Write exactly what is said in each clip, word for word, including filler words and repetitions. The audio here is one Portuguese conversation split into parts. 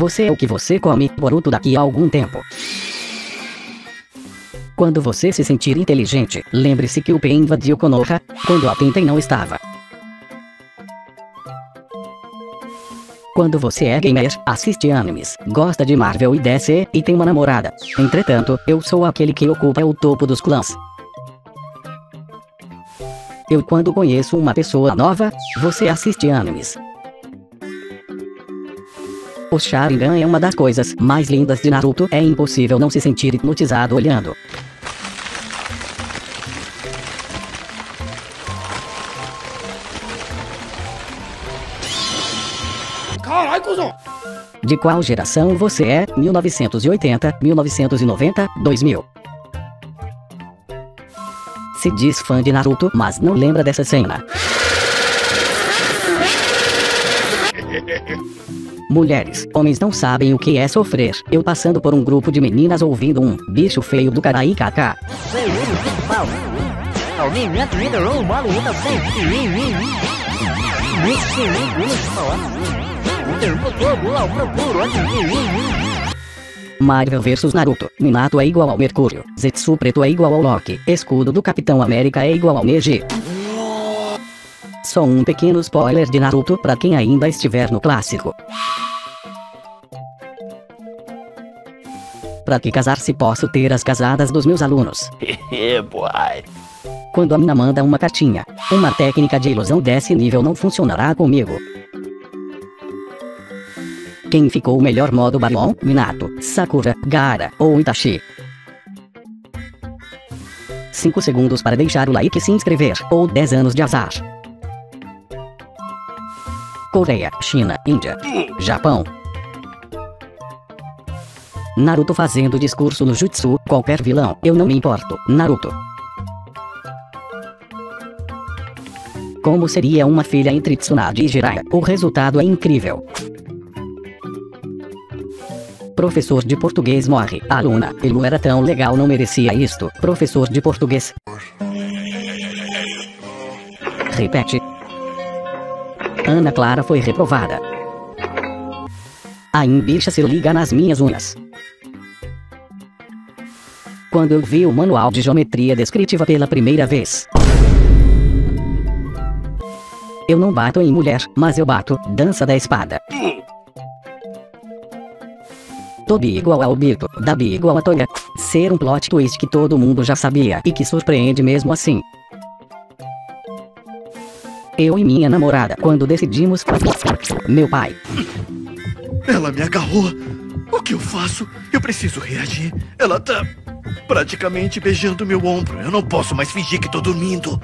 Você é o que você come, Boruto, daqui a algum tempo. Quando você se sentir inteligente, lembre-se que o Pain invadiu Konoha, quando a Tenten não estava. Quando você é gamer, assiste animes, gosta de Marvel e D C, e tem uma namorada. Entretanto, eu sou aquele que ocupa o topo dos clãs. Eu quando conheço uma pessoa nova, você assiste animes. O Sharingan é uma das coisas mais lindas de Naruto, é impossível não se sentir hipnotizado olhando. Caralho, cuzão! De qual geração você é? mil novecentos e oitenta, mil novecentos e noventa, dois mil. Se diz fã de Naruto, mas não lembra dessa cena. Mulheres, homens não sabem o que é sofrer. Eu passando por um grupo de meninas ouvindo um bicho feio do carai kaká. Marvel versus Naruto. Minato é igual ao Mercúrio. Zetsu preto é igual ao Loki. Escudo do Capitão América é igual ao Neji. Só um pequeno spoiler de Naruto pra quem ainda estiver no clássico. Pra que casar se posso ter as casadas dos meus alunos? Quando a mina manda uma cartinha, uma técnica de ilusão desse nível não funcionará comigo. Quem ficou o melhor modo Baryon, Minato, Sakura, Gaara ou Itachi? cinco segundos para deixar o like e se inscrever, ou dez anos de azar. Coreia, China, Índia, Japão. Naruto fazendo discurso no jutsu, qualquer vilão, eu não me importo, Naruto. Como seria uma filha entre Tsunade e Jiraiya? O resultado é incrível. Professor de português morre. Aluna, ele era tão legal, não merecia isto. Professor de português. Repete. Ana Clara foi reprovada. A embicha se liga nas minhas unhas. Quando eu vi o manual de geometria descritiva pela primeira vez. Eu não bato em mulher, mas eu bato. Dança da espada. Tobi igual ao Bito, Dabi igual a Toya. Ser um plot twist que todo mundo já sabia e que surpreende mesmo assim. Eu e minha namorada, quando decidimos... Meu pai. Ela me agarrou. O que eu faço? Eu preciso reagir. Ela tá praticamente beijando meu ombro. Eu não posso mais fingir que tô dormindo.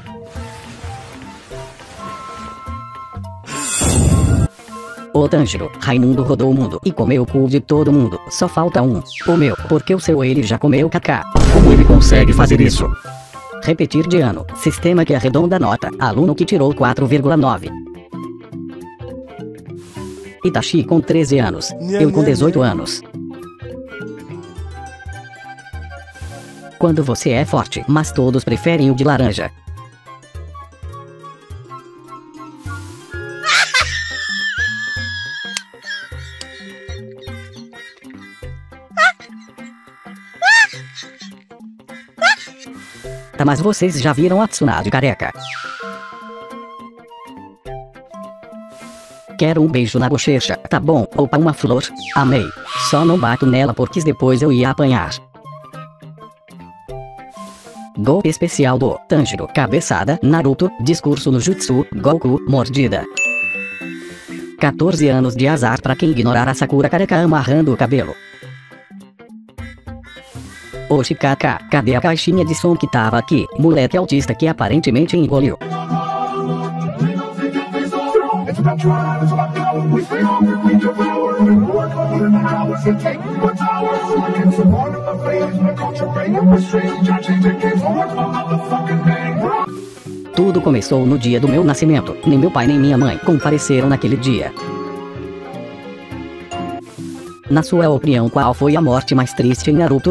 O Tanjiro, Raimundo rodou o mundo e comeu o cu de todo mundo. Só falta um. O meu, porque o seu ele já comeu Kaká. Como ele consegue fazer isso? Repetir de ano. Sistema que arredonda a nota. Aluno que tirou quatro vírgula nove. Itachi com treze anos. Eu com dezoito anos. Quando você é forte, mas todos preferem o de laranja. Tá, mas vocês já viram a Tsunade careca? Quero um beijo na bochecha, tá bom? Opa, uma flor. Amei. Só não bato nela porque depois eu ia apanhar. Golpe especial do Tanjiro, cabeçada, Naruto, discurso no jutsu, Goku, mordida. quatorze anos de azar pra quem ignorar a Sakura careca amarrando o cabelo. Oxi, Kaká, cadê a caixinha de som que tava aqui? Moleque autista que aparentemente engoliu. Tudo começou no dia do meu nascimento. Nem meu pai nem minha mãe compareceram naquele dia. Na sua opinião, qual foi a morte mais triste em Naruto?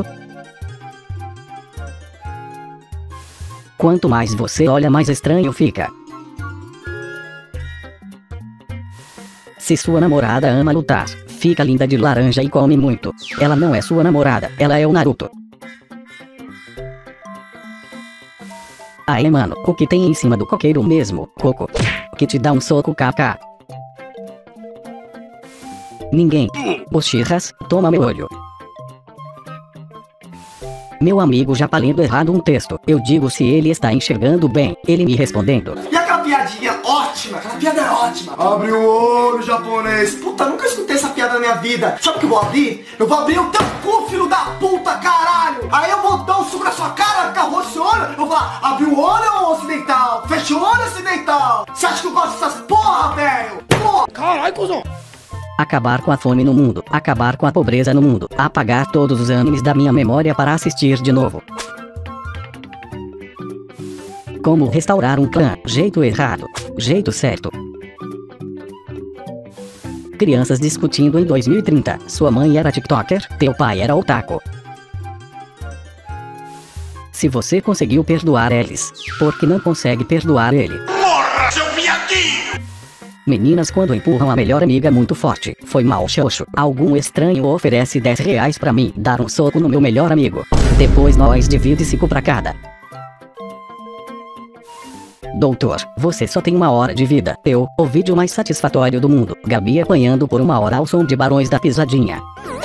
Quanto mais você olha, mais estranho fica. Se sua namorada ama lutar, Fica linda de laranja e come muito. Ela não é sua namorada, ela é o Naruto. Aê mano, o que tem em cima do coqueiro mesmo, Coco? Que te dá um soco kkk. Ninguém. Bochirras, toma meu olho. Meu amigo já tá lendo errado um texto. Eu digo se ele está enxergando bem, ele me respondendo. E aquela piadinha ótima, aquela piada é ótima. Abre o olho, japonês. Puta, nunca escutei essa piada na minha vida. Sabe o que eu vou abrir? Eu vou abrir o teu cu, filho da puta, caralho. Aí eu vou dar um suco na sua cara, ficar roxo esse olho. Eu vou falar, abre o olho, ocidental. Fecha o olho, ocidental. Você acha que eu gosto dessas porra, velho? Porra. Caralho, cuzão. Acabar com a fome no mundo, acabar com a pobreza no mundo, apagar todos os animes da minha memória para assistir de novo. Como restaurar um clã, jeito errado, jeito certo. Crianças discutindo em dois mil e trinta, sua mãe era tiktoker, teu pai era otaku. Se você conseguiu perdoar eles, por que não consegue perdoar ele? Morra, seu piadinho! Meninas quando empurram a melhor amiga muito forte. Foi mal, xoxo. Algum estranho oferece dez reais pra mim dar um soco no meu melhor amigo. Depois nós divide cinco pra cada. Doutor, você só tem uma hora de vida. Eu, o vídeo mais satisfatório do mundo. Gabi apanhando por uma hora ao som de Barões da Pisadinha.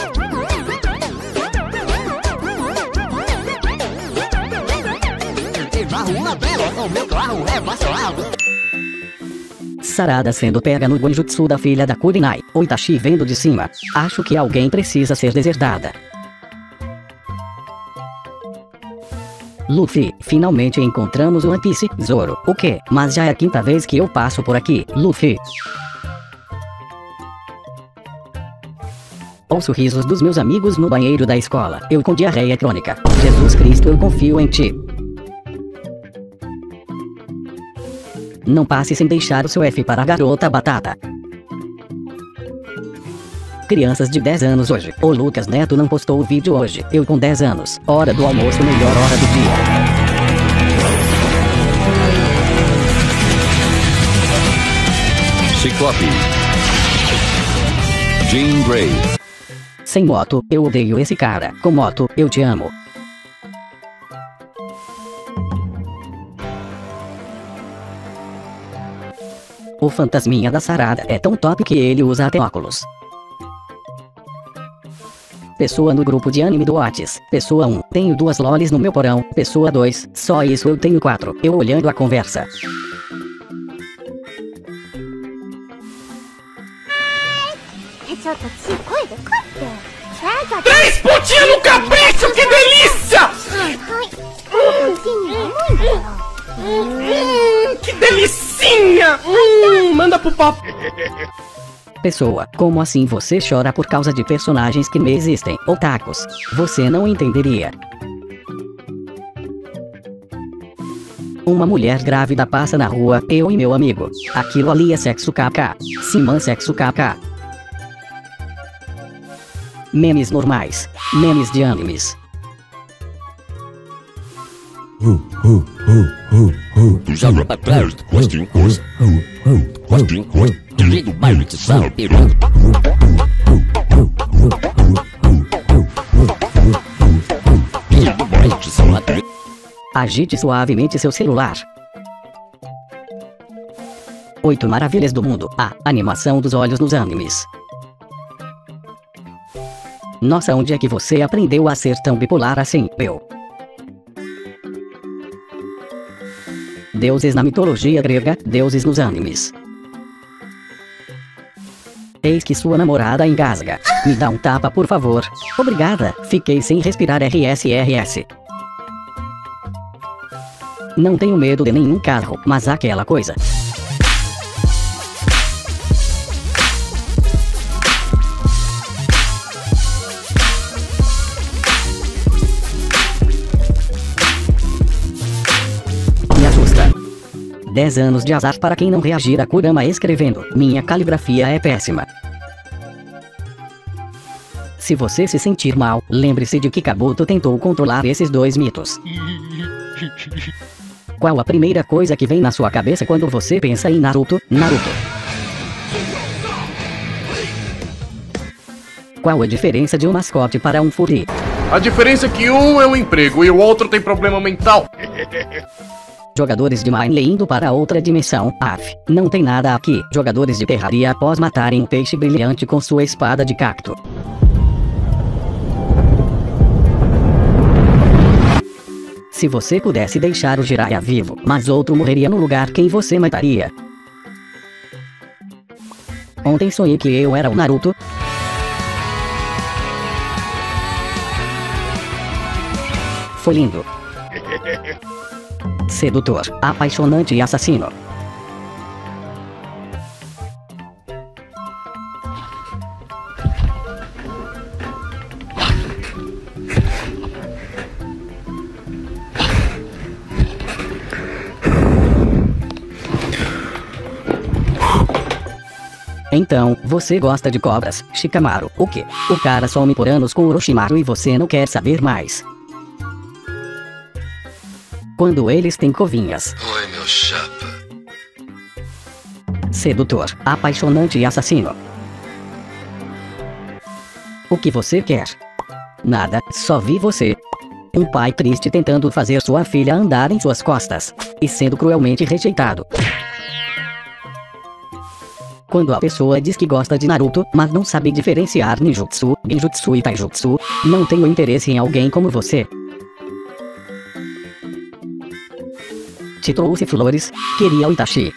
Sarada sendo pega no Gonjutsu da filha da Kurinai, o Itachi vendo de cima. Acho que alguém precisa ser deserdada. Luffy, finalmente encontramos o One Piece. Zoro, o quê? Mas já é a quinta vez que eu passo por aqui, Luffy. Ouço risos dos meus amigos no banheiro da escola. Eu com diarreia crônica. Jesus Cristo, eu confio em ti. Não passe sem deixar o seu F para a garota batata. Crianças de dez anos hoje. O Lucas Neto não postou o vídeo hoje. Eu com dez anos. Hora do almoço, melhor hora do dia. Ciclope. Jean Grey. Sem moto, eu odeio esse cara. Com moto, eu te amo. O fantasminha da Sarada é tão top que ele usa até óculos. Pessoa no grupo de anime do Whats. Pessoa um, tenho duas lolis no meu porão. Pessoa dois, só isso eu tenho quatro. Eu olhando a conversa. Três pontinhos no capricho, que delícia! Hum, que delicinha! Hum, manda pro papo. Pessoa, como assim você chora por causa de personagens que não existem? Otakus, você não entenderia. Uma mulher grávida passa na rua, eu e meu amigo. Aquilo ali é sexo kkk. Simã sexo kkk. Memes normais. Memes de animes. Agite suavemente seu celular. Oito maravilhas do mundo. A animação dos olhos nos animes. Nossa, onde é que você aprendeu a ser tão bipolar assim, eu? Deuses na mitologia grega, deuses nos animes. Eis que sua namorada engasga. Me dá um tapa, por favor. Obrigada, fiquei sem respirar R S R S. Não tenho medo de nenhum carro, mas aquela coisa. Me assusta. dez anos de azar para quem não reagir a Kurama escrevendo. Minha caligrafia é péssima. Se você se sentir mal, lembre-se de que Kabuto tentou controlar esses dois mitos. Qual a primeira coisa que vem na sua cabeça quando você pensa em Naruto? Naruto. Qual a diferença de um mascote para um furry? A diferença é que um é um emprego e o outro tem problema mental. Jogadores de Mine indo para outra dimensão. Af, não tem nada aqui. Jogadores de Terraria após matarem um peixe brilhante com sua espada de cacto. Se você pudesse deixar o Jiraiya vivo, mas outro morreria no lugar, quem você mataria? Ontem sonhei que eu era o Naruto. Foi lindo. Sedutor, apaixonante e assassino. Então, você gosta de cobras, Shikamaru? O quê? O cara some por anos com Orochimaru e você não quer saber mais. Quando eles têm covinhas. Oi, meu chapa. Sedutor, apaixonante e assassino. O que você quer? Nada, só vi você. Um pai triste tentando fazer sua filha andar em suas costas. E sendo cruelmente rejeitado. Quando a pessoa diz que gosta de Naruto, mas não sabe diferenciar ninjutsu, genjutsu e taijutsu, não tenho interesse em alguém como você. Te trouxe flores, queria o Itachi.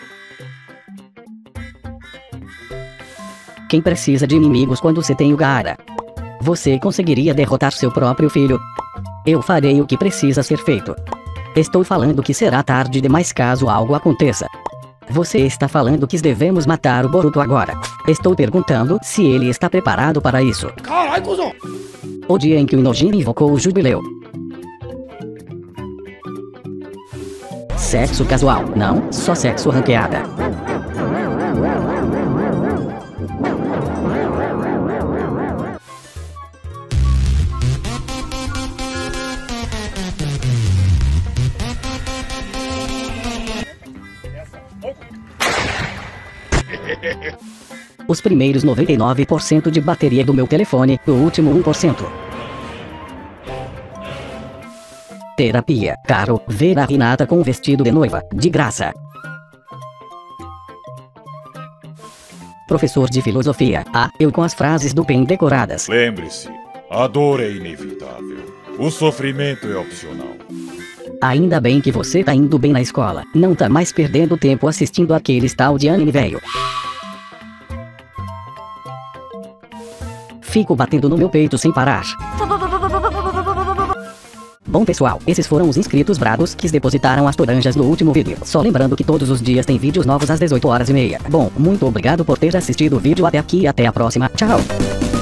Quem precisa de inimigos quando você tem o Gaara? Você conseguiria derrotar seu próprio filho? Eu farei o que precisa ser feito. Estou falando que será tarde demais caso algo aconteça. Você está falando que devemos matar o Boruto agora. Estou perguntando se ele está preparado para isso. Caralho, cuzão! O dia em que o Inojin invocou o jubileu. Sexo casual, não, só sexo ranqueada. Os primeiros noventa e nove por cento de bateria do meu telefone, o último um por cento. Terapia, caro, ver a Renata com vestido de noiva, de graça. Professor de filosofia, ah, eu com as frases do Pen decoradas. Lembre-se, a dor é inevitável. O sofrimento é opcional. Ainda bem que você tá indo bem na escola, não tá mais perdendo tempo assistindo aqueles tal de anime velho. Fico batendo no meu peito sem parar. Bom pessoal, esses foram os inscritos bravos que depositaram as toranjas no último vídeo. Só lembrando que todos os dias tem vídeos novos às dezoito horas e meia. Bom, muito obrigado por ter assistido o vídeo até aqui e até a próxima. Tchau!